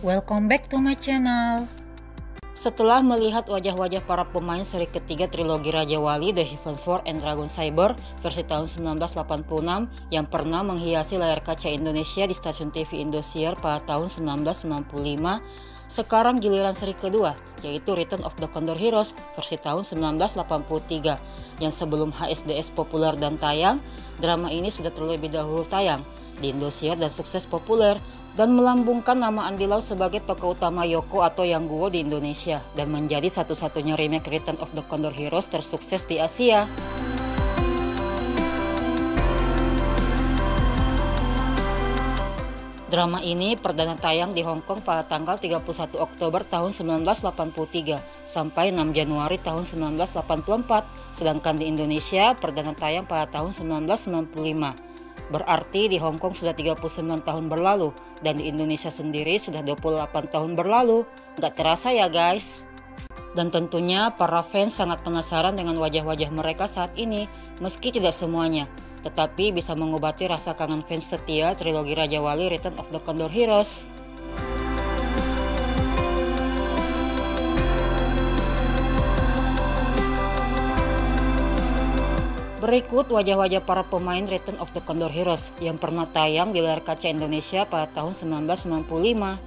Welcome back to my channel. Setelah melihat wajah-wajah para pemain seri ketiga trilogi Raja Wali The Heavensward and Dragon Cyber versi tahun 1986 yang pernah menghiasi layar kaca Indonesia di stasiun TV Indosiar pada tahun 1995, sekarang giliran seri kedua yaitu Return of the Condor Heroes versi tahun 1983 yang sebelum HSDS populer dan tayang. Drama ini sudah terlebih dahulu tayang di Indosiar dan sukses populer dan melambungkan nama Andy Lau sebagai tokoh utama Yoko atau Yang Guo di Indonesia dan menjadi satu-satunya remake Return of the Condor Heroes tersukses di Asia. Drama ini perdana tayang di Hong Kong pada tanggal 31 Oktober tahun 1983 sampai 6 Januari tahun 1984, sedangkan di Indonesia perdana tayang pada tahun 1995. Berarti di Hong Kong sudah 39 tahun berlalu dan di Indonesia sendiri sudah 28 tahun berlalu. Gak terasa ya guys. Dan tentunya para fans sangat penasaran dengan wajah-wajah mereka saat ini, meski tidak semuanya, tetapi bisa mengobati rasa kangen fans setia trilogi Raja Wali Return of the Condor Heroes. Berikut wajah-wajah para pemain Return of the Condor Heroes yang pernah tayang di layar kaca Indonesia pada tahun 1995.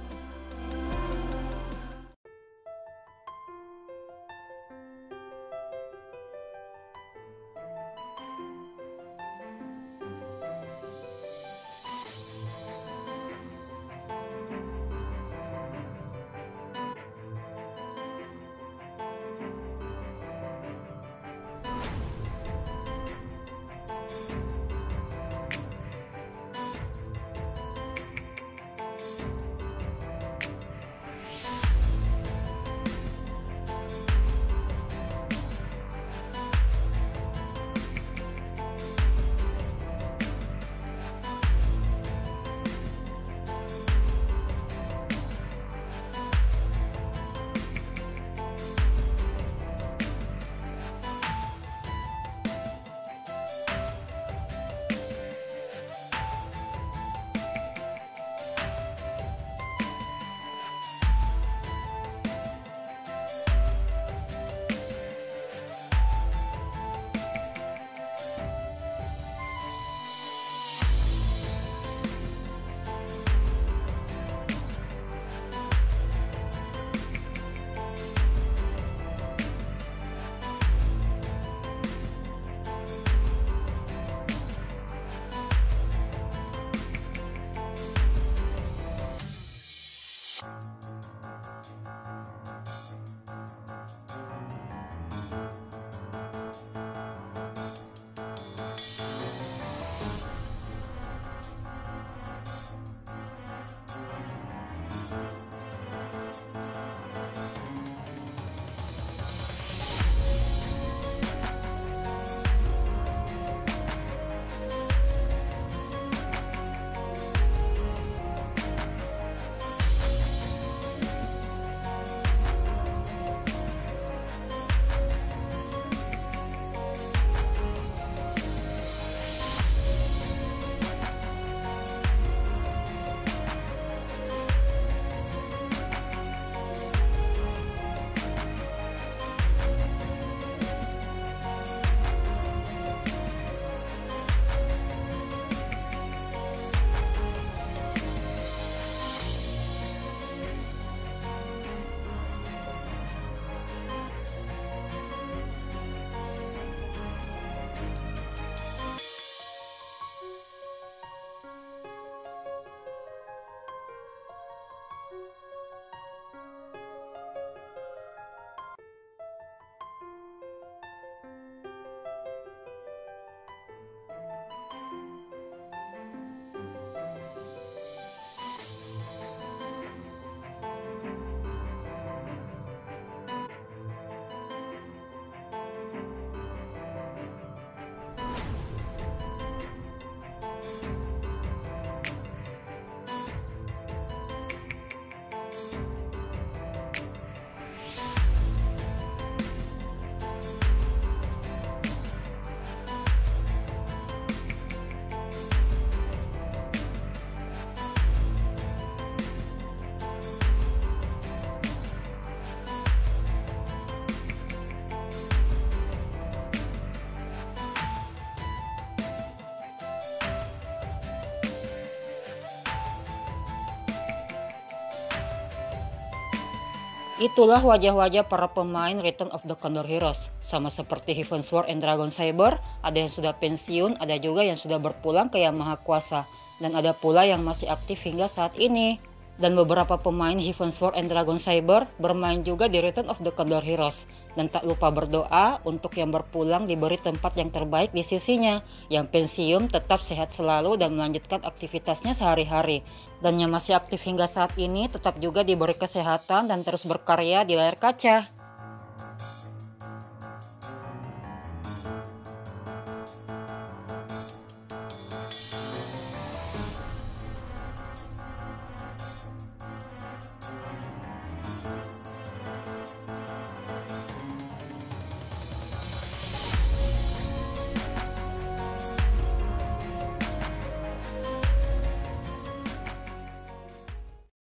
Itulah wajah-wajah para pemain Return of the Condor Heroes. Sama seperti Heavensward and Dragon Saber, ada yang sudah pensiun, ada juga yang sudah berpulang ke Yang Maha Kuasa. Dan ada pula yang masih aktif hingga saat ini. Dan beberapa pemain Heavensward and Dragon Saber bermain juga di Return of the Condor Heroes. Dan tak lupa berdoa untuk yang berpulang diberi tempat yang terbaik di sisinya. Yang pensiun tetap sehat selalu dan melanjutkan aktivitasnya sehari-hari. Dan yang masih aktif hingga saat ini tetap juga diberi kesehatan dan terus berkarya di layar kaca.